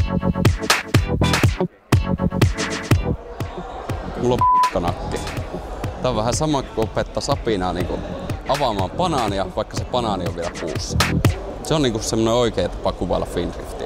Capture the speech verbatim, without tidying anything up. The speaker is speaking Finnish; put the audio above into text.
Mulla on p***nakki. Tää on vähän sama kuin opettaa sapinaa niin kuin avaamaan banaania, vaikka se banaani on vielä puussa. Se on niinku semmonen oikea tapa kuvailla Findrift.